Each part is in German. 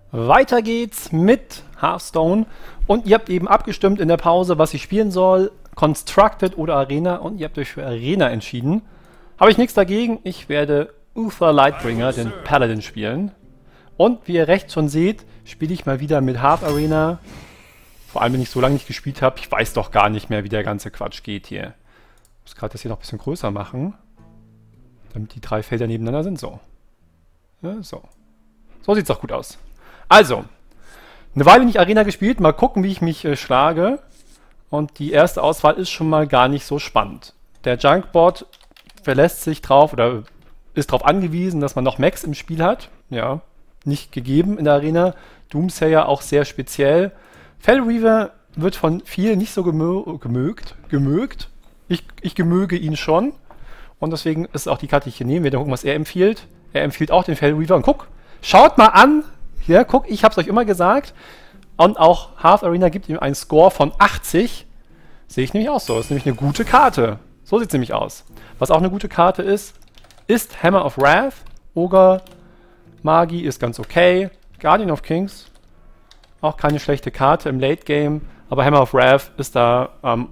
Weiter geht's mit Hearthstone und ihr habt eben abgestimmt in der Pause, was ich spielen soll, Constructed oder Arena, und ihr habt euch für Arena entschieden. Habe ich nichts dagegen, ich werde Uther Lightbringer, den Paladin, spielen. Und wie ihr rechts schon seht, spiele ich mal wieder mit Hearth Arena. Vor allem, wenn ich so lange nicht gespielt habe, ich weiß doch gar nicht mehr, wie der ganze Quatsch geht hier. Ich muss gerade das hier noch ein bisschen größer machen, damit die drei Felder nebeneinander sind. So. Ja, so. So sieht's doch gut aus. Also, eine Weile nicht Arena gespielt, mal gucken, wie ich mich schlage. Und die erste Auswahl ist schon mal gar nicht so spannend. Der Junkbot verlässt sich drauf oder ist darauf angewiesen, dass man noch Max im Spiel hat. Ja, nicht gegeben in der Arena. Doomsayer auch sehr speziell. Fellreaver wird von vielen nicht so gemögt. Ich gemöge ihn schon. Und deswegen ist auch die Karte, die ich hier nehme. Wir gucken, was er empfiehlt. Er empfiehlt auch den Fellreaver. Und guck, schaut mal an. Hier, guck, ich habe es euch immer gesagt. Und auch Hearth Arena gibt ihm einen Score von 80. Sehe ich nämlich auch so. Das ist nämlich eine gute Karte. So sieht es nämlich aus. Was auch eine gute Karte ist Hammer of Wrath. Ogre Magi ist ganz okay. Guardian of Kings, auch keine schlechte Karte im Late Game. Aber Hammer of Wrath ist da am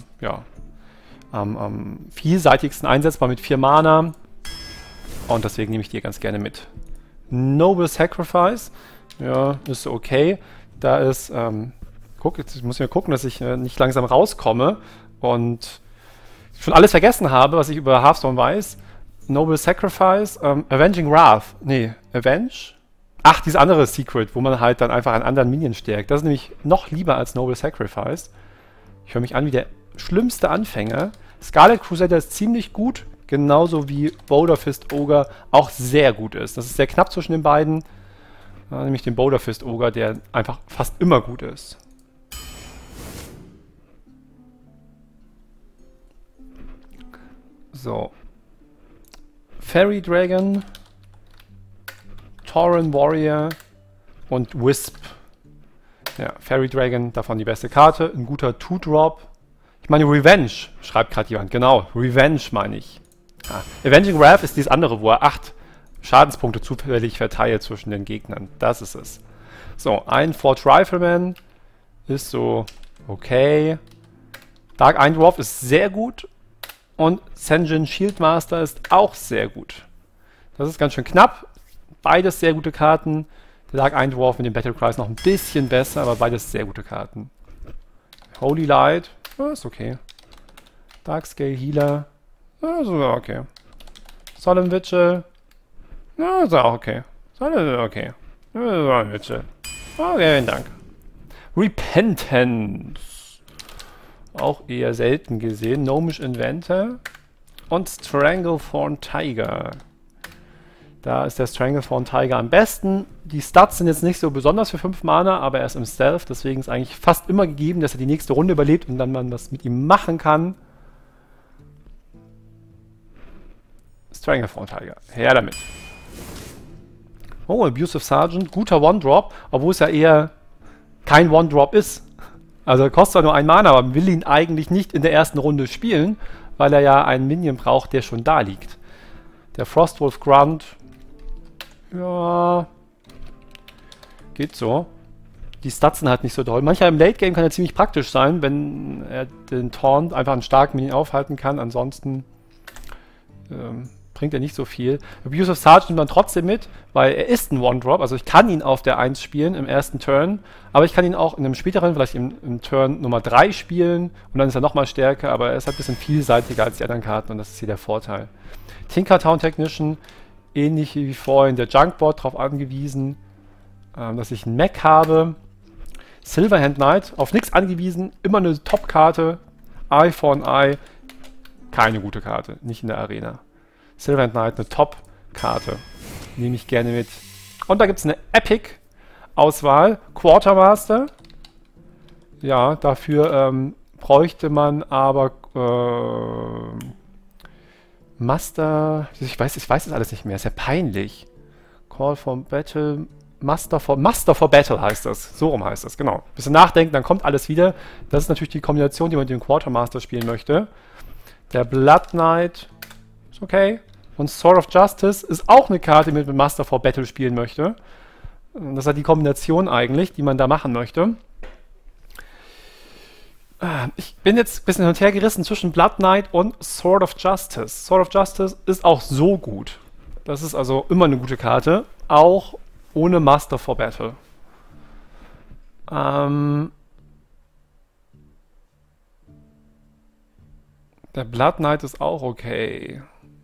vielseitigsten einsetzbar mit 4 Mana. Und deswegen nehme ich die ganz gerne mit. Noble Sacrifice, ja, ist okay. Da ist, guck, jetzt muss ich mal gucken, dass ich nicht langsam rauskomme und schon alles vergessen habe, was ich über Hearthstone weiß. Noble Sacrifice, Avenging Wrath, nee, Avenge? Ach, dieses andere Secret, wo man halt dann einfach einen anderen Minion stärkt. Das ist nämlich noch lieber als Noble Sacrifice. Ich höre mich an wie der schlimmste Anfänger. Scarlet Crusader ist ziemlich gut, genauso wie Boulder Fist Ogre auch sehr gut ist. Das ist sehr knapp zwischen den beiden. Nämlich den Boulder Fist Ogre, der einfach fast immer gut ist. So. Fairy Dragon, Tauren Warrior und Wisp. Ja, Fairy Dragon, davon die beste Karte. Ein guter 2-Drop. Ich meine Revenge, schreibt gerade jemand. Genau, Revenge meine ich. Ja. Avenging Wrath ist dieses andere, wo er 8 Schadenspunkte zufällig verteilt zwischen den Gegnern. Das ist es. So, ein Forge Rifleman ist so okay. Dark Eindwarf ist sehr gut. Und Sen'jin Shieldmaster ist auch sehr gut. Das ist ganz schön knapp. Beides sehr gute Karten. Der Dark Eindwarf mit dem Battlecry ist noch ein bisschen besser, aber beides sehr gute Karten. Holy Light, ist okay. Darkscale Healer, ist okay. Solemn Vigil, ist auch okay. Solemn, okay. Solemn Vigil. Okay, vielen Dank. Repentance. Auch eher selten gesehen. Gnomish Inventor. Und Stranglethorn Tiger. Da ist der Stranglethorn Tiger am besten. Die Stats sind jetzt nicht so besonders für 5 Mana, aber er ist im Stealth. Deswegen ist eigentlich fast immer gegeben, dass er die nächste Runde überlebt und dann man was mit ihm machen kann. Stranglethorn Tiger. Her damit. Oh, Abusive Sergeant. Guter One-Drop, obwohl es ja eher kein One-Drop ist. Also er kostet zwar nur 1 Mana, aber man will ihn eigentlich nicht in der ersten Runde spielen, weil er ja einen Minion braucht, der schon da liegt. Der Frostwolf Grunt, ja, geht so. Die Stats sind halt nicht so doll. Manchmal im Late Game kann er ziemlich praktisch sein, wenn er den Taunt einfach einen starken Minion aufhalten kann. Ansonsten bringt er nicht so viel. Abusive Sergeant nimmt man trotzdem mit, weil er ist ein One-Drop. Also ich kann ihn auf der 1 spielen im ersten Turn, aber ich kann ihn auch in einem späteren, vielleicht im Turn Nummer 3 spielen und dann ist er nochmal stärker, aber er ist halt ein bisschen vielseitiger als die anderen Karten und das ist hier der Vorteil. Tinkertown Technician, ähnlich wie vorhin der Junkbot, darauf angewiesen, dass ich einen Mech habe. Silverhand Knight, auf nichts angewiesen, immer eine Top-Karte. Eye for an Eye, keine gute Karte, nicht in der Arena. Silverhand Knight, eine Top-Karte. Nehme ich gerne mit. Und da gibt es eine Epic-Auswahl. Quartermaster. Ja, dafür bräuchte man aber Master. Ich weiß das alles nicht mehr. Ist ja peinlich. Call for Battle. Master for Battle heißt das. So rum heißt das, genau. Bisschen nachdenken, dann kommt alles wieder. Das ist natürlich die Kombination, die man mit dem Quartermaster spielen möchte. Der Blood Knight ist okay. Und Sword of Justice ist auch eine Karte, die man mit Master for Battle spielen möchte. Das ist halt die Kombination eigentlich, die man da machen möchte. Ich bin jetzt ein bisschen hin und her gerissen zwischen Blood Knight und Sword of Justice. Sword of Justice ist auch so gut. Das ist also immer eine gute Karte, auch ohne Master for Battle. Der Blood Knight ist auch okay.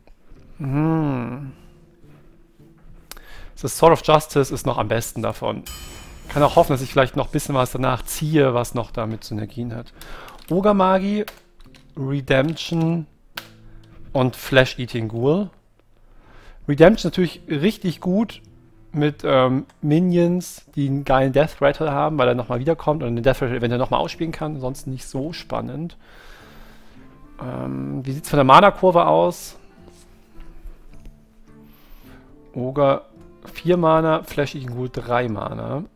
Das Sword of Justice ist noch am besten davon. Kann auch hoffen, dass ich vielleicht noch ein bisschen was danach ziehe, was noch damit Synergien hat. Ogre Magi, Redemption und Flesh Eating Ghoul. Redemption natürlich richtig gut mit Minions, die einen geilen Death Rattle haben, weil er nochmal wiederkommt und den Death Rattle eventuell nochmal ausspielen kann. Ansonsten nicht so spannend. Wie sieht es von der Mana-Kurve aus? Ogre 4 Mana, Flesh Eating Ghoul 3 Mana.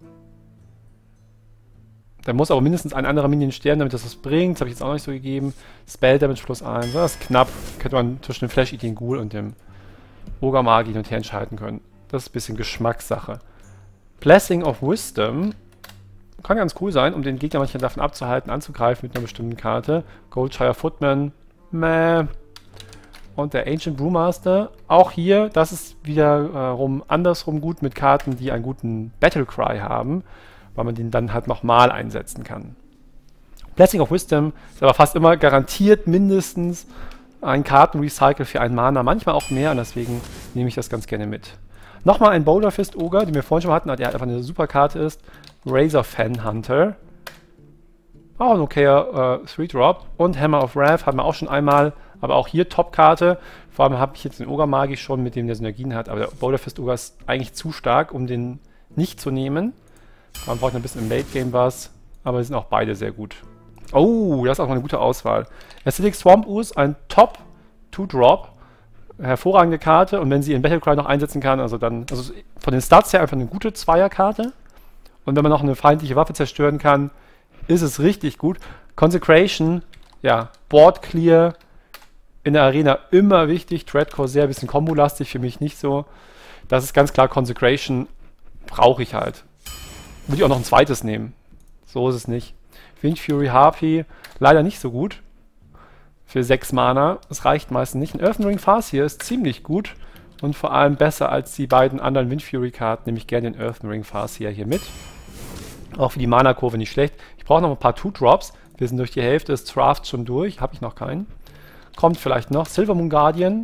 Da muss aber mindestens ein anderer Minion sterben, damit das was bringt. Das habe ich jetzt auch noch nicht so gegeben. Spell Damage plus 1. Das ist knapp. Könnte man zwischen dem Flesh Eating Ghoul und dem Ogre Magi hin und her entscheiden können. Das ist ein bisschen Geschmackssache. Blessing of Wisdom kann ganz cool sein, um den Gegner manchmal davon abzuhalten, anzugreifen mit einer bestimmten Karte. Goldshire Footman. Meh. Und der Ancient Brewmaster. Auch hier, das ist wiederum andersrum gut mit Karten, die einen guten Battlecry haben, weil man den dann halt nochmal einsetzen kann. Blessing of Wisdom ist aber fast immer garantiert mindestens ein Kartenrecycle für einen Mana, manchmal auch mehr, und deswegen nehme ich das ganz gerne mit. Nochmal ein Boulder Fist Ogre, den wir vorhin schon mal hatten, der halt einfach eine super Karte ist. Razor Fan Hunter. Auch ein okayer 3-Drop. Und Hammer of Wrath hatten wir auch schon einmal, aber auch hier Top-Karte. Vor allem habe ich jetzt den Ogre Magi schon, mit dem der Synergien hat, aber der Boulder Fist Ogre ist eigentlich zu stark, um den nicht zu nehmen. Man braucht ein bisschen im Late-Game was, aber sie sind auch beide sehr gut. Oh, das ist auch mal eine gute Auswahl. Acidic Swamp Ooze, ein Top 2-Drop. Hervorragende Karte, und wenn sie in Battlecry noch einsetzen kann, also dann, also von den Stats her einfach eine gute Zweierkarte. Und wenn man noch eine feindliche Waffe zerstören kann, ist es richtig gut. Consecration, ja, Board Clear, in der Arena immer wichtig. Dreadcore sehr ein bisschen kombolastig, für mich nicht so. Das ist ganz klar, Consecration brauche ich halt. Würde ich auch noch ein zweites nehmen. So ist es nicht. Wind Fury Harpy, leider nicht so gut. Für 6 Mana. Das reicht meistens nicht. Ein Earthen Ring Farseer ist ziemlich gut. Und vor allem besser als die beiden anderen Wind Fury Karten. Nehme ich gerne den Earthen Ring Farseer hier mit. Auch für die Mana-Kurve nicht schlecht. Ich brauche noch ein paar 2-Drops. Wir sind durch die Hälfte des Drafts schon durch. Habe ich noch keinen. Kommt vielleicht noch. Silver Moon Guardian.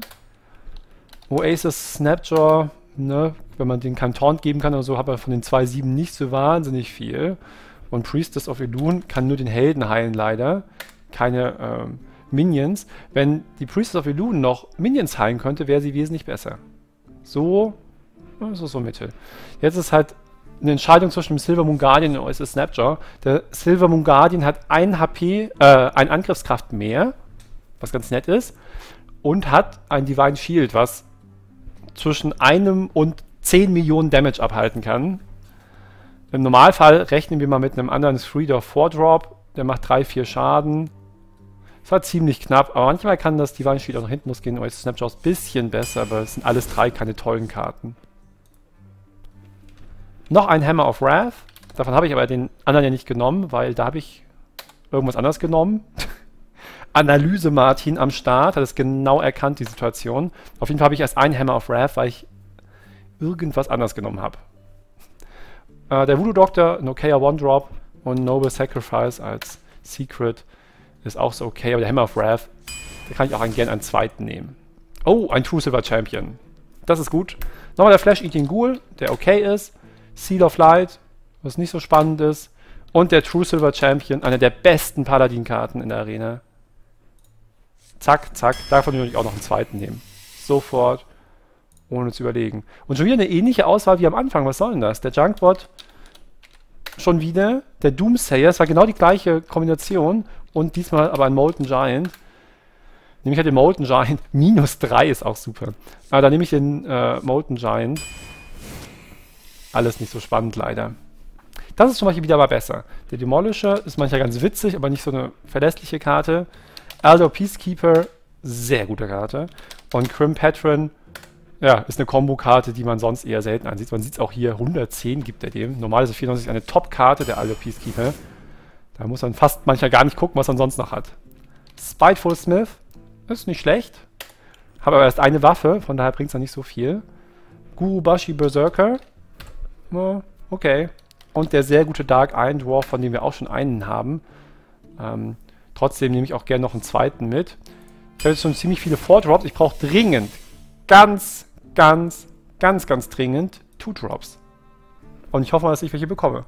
Oasis Snapjaw. Ne? Wenn man den keinen Taunt geben kann oder so, hat man von den 2-7 nicht so wahnsinnig viel. Und Priestess of Elune kann nur den Helden heilen, leider. Keine Minions. Wenn die Priestess of Elune noch Minions heilen könnte, wäre sie wesentlich besser. So, so mittel. Jetzt ist halt eine Entscheidung zwischen dem Silver Moon Guardian und Oasis Snapjaw. Der Silver Moon Guardian hat 1 HP, ein Angriffskraft mehr, was ganz nett ist, und hat ein Divine Shield, was zwischen 1 und 10 Millionen Damage abhalten kann. Im Normalfall rechnen wir mal mit einem anderen 3-4-Drop, der macht 3-4 Schaden. Das war ziemlich knapp, aber manchmal kann das Divine Shield auch nach hinten losgehen. Oasis Snapjaw ist ein bisschen besser, aber es sind alles 3 keine tollen Karten. Noch ein Hammer of Wrath. Davon habe ich aber den anderen ja nicht genommen, weil da habe ich irgendwas anderes genommen. Analyse Martin am Start, hat es genau erkannt, die Situation. Auf jeden Fall habe ich erst einen Hammer of Wrath, weil ich irgendwas anderes genommen habe. Der Voodoo Doctor, ein okayer One-Drop, und Noble Sacrifice als Secret ist auch so okay, aber der Hammer of Wrath, da kann ich auch gerne einen zweiten nehmen. Oh, ein True Silver Champion. Das ist gut. Nochmal der Flesh Eating Ghoul, der okay ist. Seal of Light, was nicht so spannend ist. Und der True Silver Champion, einer der besten Paladin-Karten in der Arena. Zack, zack. Davon würde ich auch noch einen zweiten nehmen. Sofort, ohne zu überlegen. Und schon wieder eine ähnliche Auswahl wie am Anfang. Was soll denn das? Der Junkbot schon wieder. Der Doomsayer, es war genau die gleiche Kombination. Und diesmal aber ein Molten Giant. Nehme ich halt den Molten Giant. -3 ist auch super. Aber da nehme ich den Molten Giant. Alles nicht so spannend, leider. Das ist zum Beispiel wieder mal besser. Der Demolisher ist manchmal ganz witzig, aber nicht so eine verlässliche Karte. Elder Peacekeeper, sehr gute Karte. Und Crim Patron Ja, ist eine Kombo-Karte, die man sonst eher selten ansieht. Man sieht es auch hier, 110 gibt er dem. Normal ist es 94 eine Top-Karte, der Aldo Peacekeeper. Da muss man fast manchmal gar nicht gucken, was man sonst noch hat. Spiteful Smith ist nicht schlecht. Habe aber erst eine Waffe, von daher bringt es noch nicht so viel. Gurubashi Berserker. Okay. Und der sehr gute Dark Iron Dwarf, von dem wir auch schon einen haben. Trotzdem nehme ich auch gerne noch einen zweiten mit. Ich habe jetzt schon ziemlich viele 4-Drops. Ich brauche dringend, ganz dringend 2-Drops. Und ich hoffe mal, dass ich welche bekomme.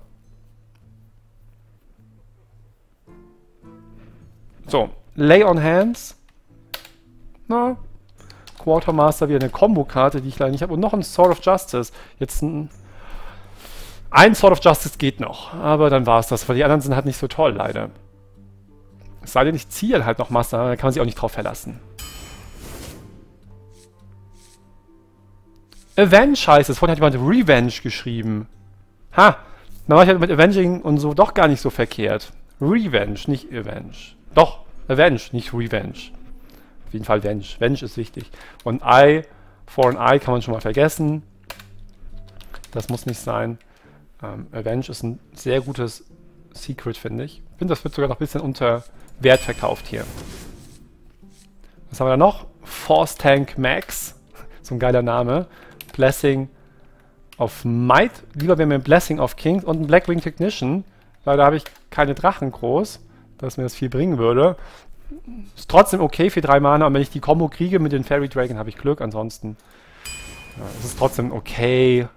So, Lay on Hands. Na, Quartermaster, wieder eine Combo-Karte, die ich leider nicht habe. Und noch ein Sword of Justice. Jetzt ein Sword of Justice geht noch. Aber dann war es das, weil die anderen sind halt nicht so toll, leider. Es sei denn, ich ziehe halt noch Master, da kann man sich auch nicht drauf verlassen. Avenge heißt es. Vorhin hat jemand Revenge geschrieben. Ha! Dann war ich halt mit Avenging und so doch gar nicht so verkehrt. Revenge, nicht Avenge. Doch, Avenge, nicht Revenge. Auf jeden Fall Venge. Venge ist wichtig. Und I, for an I kann man schon mal vergessen. Das muss nicht sein. Avenge ist ein sehr gutes Secret, finde ich. Ich finde, das wird sogar noch ein bisschen unter Wert verkauft hier. Was haben wir da noch? Force Tank Max. So ein geiler Name. Blessing of Might. Lieber wäre mir ein Blessing of Kings und ein Blackwing Technician. Leider habe ich keine Drachen groß, dass mir das viel bringen würde. Ist trotzdem okay für 3 Mana. Und wenn ich die Combo kriege mit den Fairy Dragon, habe ich Glück. Ansonsten es ist trotzdem okay.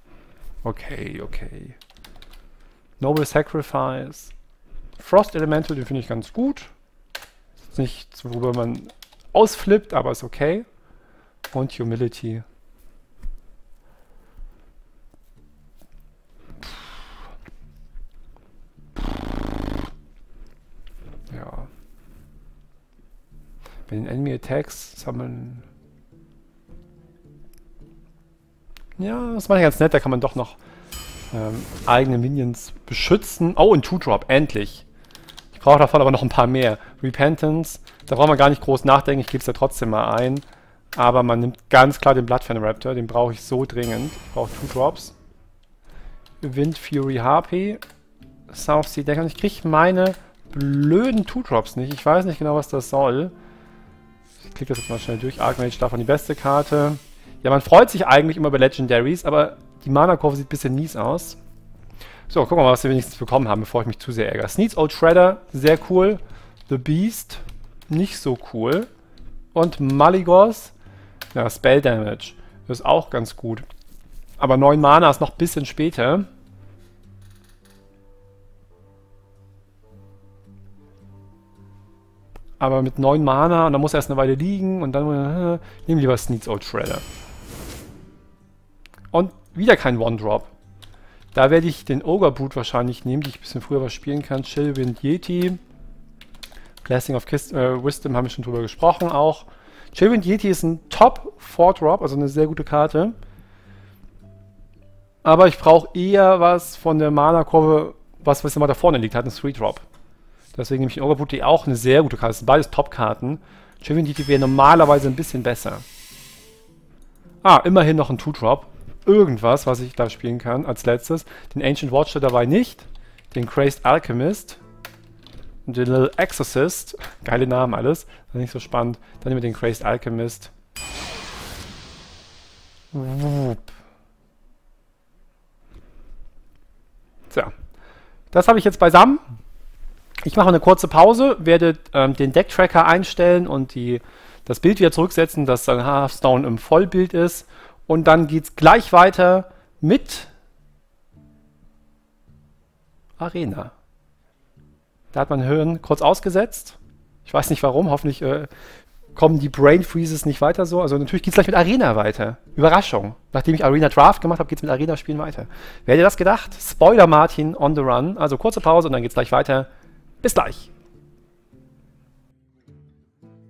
Okay. Noble Sacrifice. Frost Elemental, den finde ich ganz gut. Ist nichts, worüber man ausflippt, aber ist okay. Und Humility. Ja. Bei den Enemy Attacks sammeln. Ja, das war ja ganz nett, da kann man doch noch eigene Minions beschützen. Oh, ein 2-Drop, endlich. Ich brauche davon aber noch ein paar mehr. Repentance, da braucht man gar nicht groß nachdenken, ich gebe es ja trotzdem mal ein. Aber man nimmt ganz klar den Bloodfen Raptor, den brauche ich so dringend. Ich brauche 2-Drops. Wind Fury Harpy. South Sea Decker. Ich kriege meine blöden 2-Drops nicht. Ich weiß nicht genau, was das soll. Ich klicke das jetzt mal schnell durch. Archmage davon die beste Karte. Ja, man freut sich eigentlich immer über Legendaries, aber die Mana-Kurve sieht ein bisschen mies aus. So, gucken wir mal, was wir wenigstens bekommen haben, bevor ich mich zu sehr ärgere. Sneeds Old Shredder, sehr cool. The Beast, nicht so cool. Und Maligos, ja, Spell Damage, ist auch ganz gut. Aber 9 Mana ist noch ein bisschen später. Aber mit 9 Mana, und dann muss er erst eine Weile liegen, und dann nehmen lieber Sneeds Old Shredder. Und wieder kein One-Drop. Da werde ich den Ogre Boot wahrscheinlich nehmen, die ich ein bisschen früher was spielen kann. Chillwind Yeti. Blessing of Wisdom haben wir schon drüber gesprochen auch. Chillwind Yeti ist ein Top 4-Drop, also eine sehr gute Karte. Aber ich brauche eher was von der Mana-Kurve, was immer da vorne liegt, hat einen 3-Drop. Deswegen nehme ich den Ogre Boot, die auch eine sehr gute Karte ist. Das sind beides Top-Karten. Chillwind Yeti wäre normalerweise ein bisschen besser. Ah, immerhin noch ein 2-Drop. Irgendwas, was ich da spielen kann als letztes. Den Ancient Watcher dabei nicht. Den Crazed Alchemist. Und den Little Exorcist. Geile Namen alles. Das ist nicht so spannend. Dann nehmen wir den Crazed Alchemist. Tja. Das habe ich jetzt beisammen. Ich mache eine kurze Pause, werde den Deck-Tracker einstellen und das Bild wieder zurücksetzen, dass dann Hearthstone im Vollbild ist. Und dann geht es gleich weiter mit Arena. Da hat man Hirn kurz ausgesetzt. Ich weiß nicht warum, hoffentlich kommen die Brain Freezes nicht weiter so. Also natürlich geht es gleich mit Arena weiter. Überraschung. Nachdem ich Arena Draft gemacht habe, geht es mit Arena-Spielen weiter. Wer hätte das gedacht? Spoiler Martin on the run. Also kurze Pause und dann geht es gleich weiter. Bis gleich.